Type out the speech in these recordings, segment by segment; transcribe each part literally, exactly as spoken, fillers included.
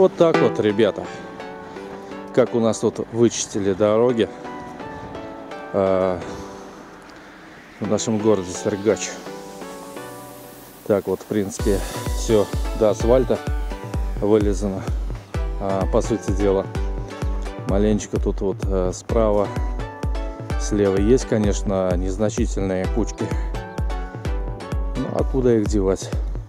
вот так вот, ребята, как у нас тут вычистили дороги э, в нашем городе Сергач. Так вот, в принципе, все до асфальта вылезано. А, по сути дела, маленечко тут вот э, справа, слева есть, конечно, незначительные кучки. Ну, а куда их девать?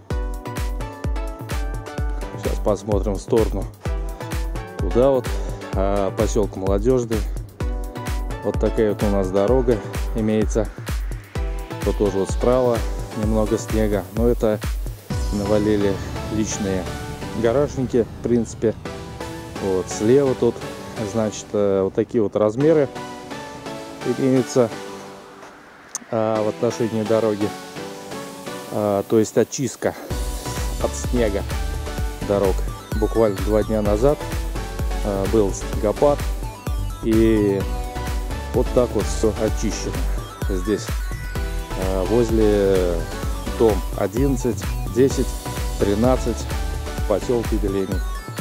Сейчас посмотрим в сторону туда вот, а, поселка Молодежный. Вот такая вот у нас дорога имеется. Тут тоже вот справа немного снега, но это навалили личные гаражники, в принципе. Вот слева тут, значит, вот такие вот размеры имеются а, в отношении дороги. А, то есть очистка от снега дорог. Буквально два дня назад а, был снегопад, и вот так вот все очищено здесь, а, возле дом одиннадцать, десять, тринадцать в поселке Белений.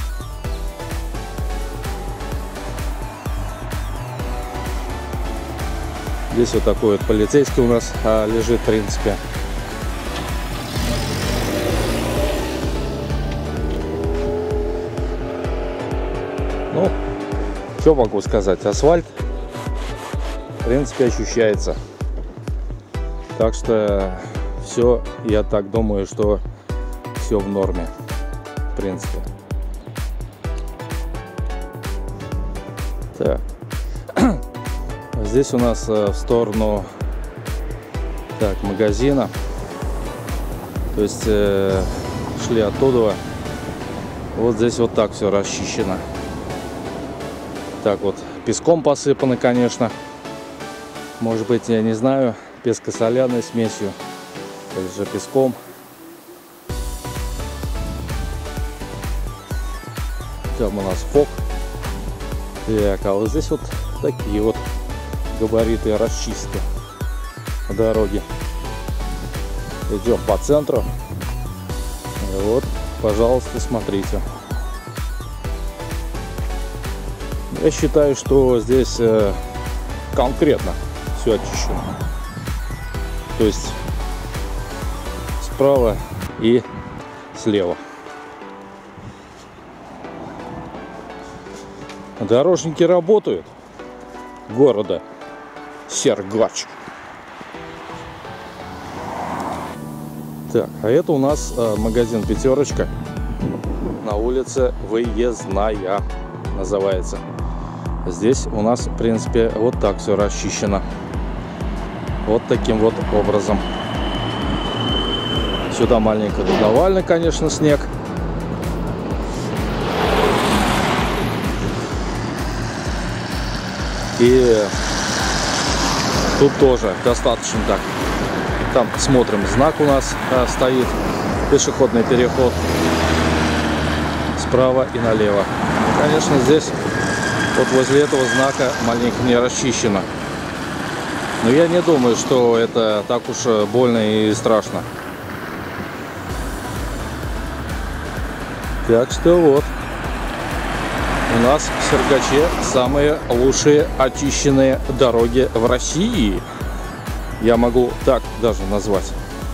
Здесь вот такой вот полицейский у нас а, лежит, в принципе. Ну, что могу сказать? Асфальт, в принципе, ощущается. Так что все, я так думаю, что все в норме, в принципе. Так. Здесь у нас в сторону так, магазина. То есть э, шли оттуда. Вот здесь вот так все расчищено. Так вот, песком посыпано, конечно. Может быть, я не знаю, песко-соляной смесью или же песком. Там у нас фок. Так, а вот здесь вот такие вот габариты расчистки дороги. Идем по центру. И вот, пожалуйста, смотрите. Я считаю, что здесь э, конкретно все очищено. То есть справа и слева. Дорожники работают города Сергач. Так, а это у нас э, магазин «Пятерочка» на улице Выездная называется. Здесь у нас, в принципе, вот так все расчищено. Вот таким вот образом. Сюда маленько навален, конечно, снег. И тут тоже достаточно так. Там смотрим, знак у нас а, стоит, пешеходный переход справа и налево. Конечно, здесь вот возле этого знака маленько не расчищено. Но я не думаю, что это так уж больно и страшно. Так что вот. У нас в Сергаче самые лучшие очищенные дороги в России. Я могу так даже назвать.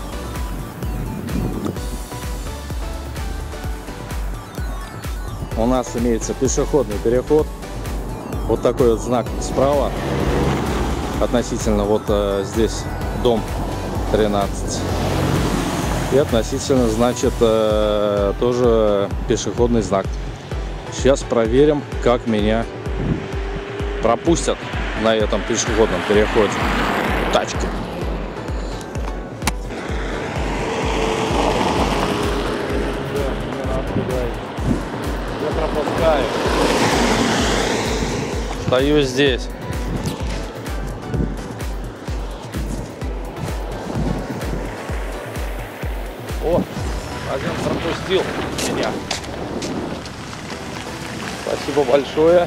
У нас имеется пешеходный переход. Вот такой вот знак справа. Относительно вот э, здесь дом тринадцать. И относительно, значит, э, тоже пешеходный знак. Сейчас проверим, как меня пропустят на этом пешеходном переходе тачки. Я пропускаю. Стою здесь. О, один пропустил меня. Спасибо большое.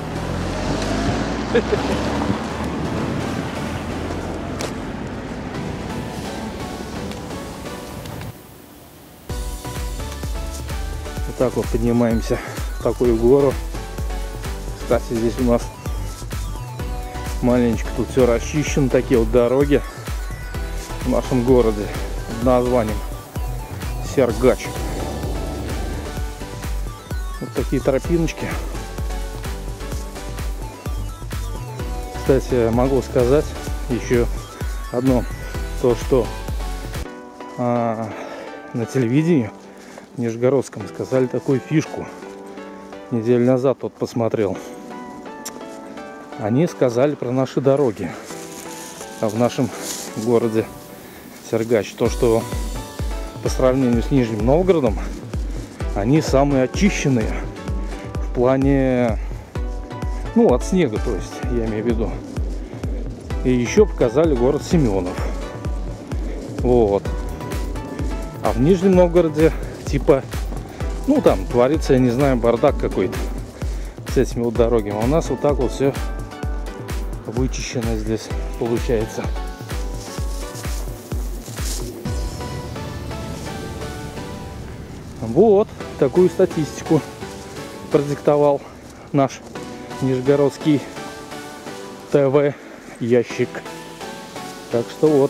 Вот так вот поднимаемся такую гору. Кстати, здесь у нас маленечко тут все расчищено, такие вот дороги в нашем городе под названием Сергач. Вот такие тропиночки. Кстати, могу сказать еще одно, то что а, на телевидении в Нижегородском сказали такую фишку. Неделю назад вот посмотрел. Они сказали про наши дороги в нашем городе Сергач. То, что по сравнению с Нижним Новгородом они самые очищенные в плане, ну, от снега, то есть, я имею в виду. И еще показали город Семенов. Вот. А в Нижнем Новгороде типа, ну, там творится, я не знаю, бардак какой-то с этими вот дорогами. А у нас вот так вот все вычищено здесь получается. Вот такую статистику продиктовал наш нижегородский ТВ ящик. Так что вот.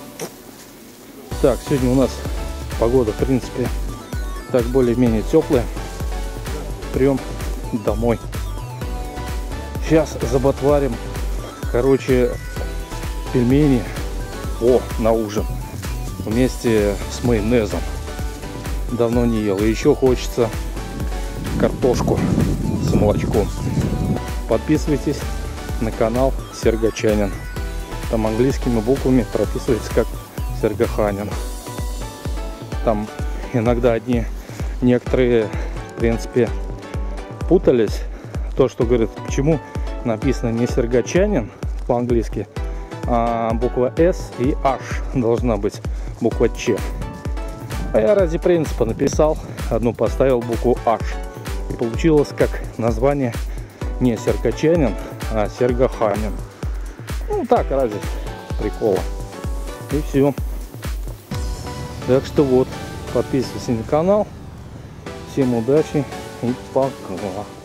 Так, сегодня у нас погода, в принципе, так более-менее теплая. Прям домой. Сейчас заботварим, короче, пельмени, о, на ужин вместе с майонезом. Давно не ел. И еще хочется картошку с молочком. Подписывайтесь на канал Сергачанин. Там английскими буквами прописывается как Сергаханин. Там иногда одни некоторые, в принципе, путались. То, что говорит, почему написано не Сергачанин по-английски, а буква С и H должна быть буква Ч. А я ради принципа написал, одну поставил букву H. И получилось как название не Сергачанин, а Сергаханин. Ну так, ради прикола. И все. Так что вот, подписывайтесь на канал. Всем удачи и пока.